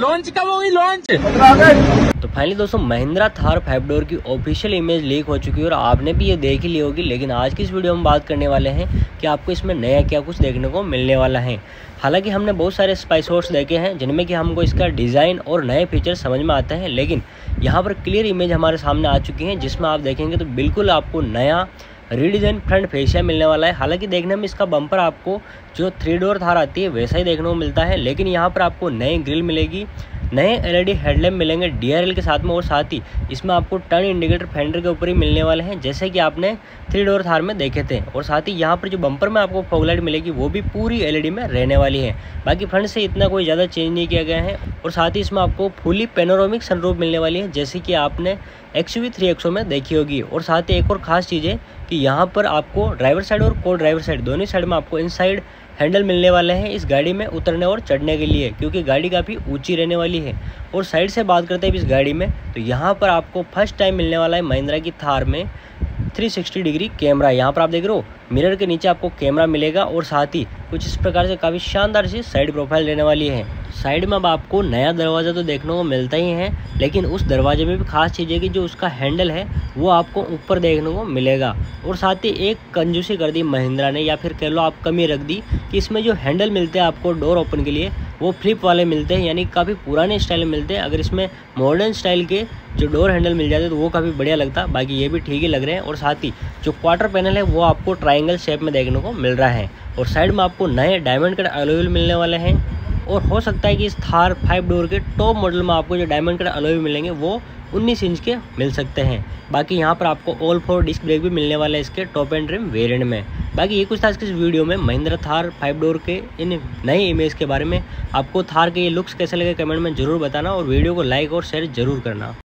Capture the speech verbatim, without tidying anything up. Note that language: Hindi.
लॉन्च कब होगी लॉन्च? तो फाइनली दोस्तों महिंद्रा थार फाइव डोर की ऑफिशियल इमेज लीक हो चुकी है और आपने भी ये देख ही ली होगी। लेकिन आज की इस वीडियो में बात करने वाले हैं कि आपको इसमें नया क्या कुछ देखने को मिलने वाला है। हालांकि हमने बहुत सारे स्पाई शॉट्स देखे हैं जिनमें कि हमको इसका डिज़ाइन और नए फीचर समझ में आते हैं, लेकिन यहाँ पर क्लियर इमेज हमारे सामने आ चुकी है जिसमें आप देखेंगे तो बिल्कुल आपको नया रीडिज़ाइन फ्रंट फेसिया मिलने वाला है। हालांकि देखने में इसका बम्पर आपको जो थ्री डोर थार आती है वैसा ही देखने को मिलता है, लेकिन यहाँ पर आपको नई ग्रिल मिलेगी, नए एलईडी हेडलैम्प मिलेंगे डीआरएल के साथ में, और साथ ही इसमें आपको टर्न इंडिकेटर फेंडर के ऊपर ही मिलने वाले हैं जैसे कि आपने थ्री डोर थार में देखे थे। और साथ ही यहाँ पर जो बम्पर में आपको फॉग लाइट मिलेगी वो भी पूरी एलईडी में रहने वाली है। बाकी फ्रंट से इतना कोई ज़्यादा चेंज नहीं किया गया है। और साथ ही इसमें आपको फुली पेनोरामिक सनरूफ मिलने वाली है जैसे कि आपने एक्सयूवी थ्री एक्सो में देखी होगी। और साथ ही एक और ख़ास चीज़ है कि यहाँ पर आपको ड्राइवर साइड और को ड्राइवर साइड दोनों साइड में आपको इनसाइड हैंडल मिलने वाले हैं इस गाड़ी में उतरने और चढ़ने के लिए, क्योंकि गाड़ी काफ़ी ऊंची रहने वाली है। और साइड से बात करते हैं इस गाड़ी में तो यहाँ पर आपको फर्स्ट टाइम मिलने वाला है महिंद्रा की थार में थ्री सिक्सटी डिग्री कैमरा। यहाँ पर आप देख रहे हो मिरर के नीचे आपको कैमरा मिलेगा और साथ ही कुछ इस प्रकार से काफ़ी शानदार सी साइड प्रोफाइल रहने वाली है। साइड में अब आपको नया दरवाज़ा तो देखने को मिलता ही है, लेकिन उस दरवाजे में भी खास चीज़ है कि जो उसका हैंडल है वो आपको ऊपर देखने को मिलेगा। और साथ ही एक कंजूसी कर दी महिंद्रा ने, या फिर कह लो आप कमी रख दी कि इसमें जो हैंडल मिलते हैं आपको डोर ओपन के लिए वो फ्लिप वाले मिलते हैं, यानी काफ़ी पुराने स्टाइल में मिलते हैं। अगर इसमें मॉडर्न स्टाइल के जो डोर हैंडल मिल जाते तो वो काफ़ी बढ़िया लगता, बाकी ये भी ठीक ही लग रहे हैं। और साथ ही जो क्वार्टर पैनल है वो आपको ट्रायंगल शेप में देखने को मिल रहा है। और साइड में आपको नए डायमंड कट अलॉय व्हील मिलने वाले हैं। और हो सकता है कि इस थार फाइव डोर के टॉप मॉडल में आपको जो डायमंड कट अलॉय व्हील मिलेंगे वो उन्नीस इंच के मिल सकते हैं। बाकी यहाँ पर आपको ऑल फोर डिस्क ब्रेक भी मिलने वाला है इसके टॉप एंड ट्रिम वेरिएंट में। बाकी ये कुछ था इस वीडियो में महिंद्रा थार फाइव डोर के इन नई इमेज के बारे में। आपको थार के ये लुक्स कैसे लगे कमेंट में जरूर बताना और वीडियो को लाइक और शेयर जरूर करना।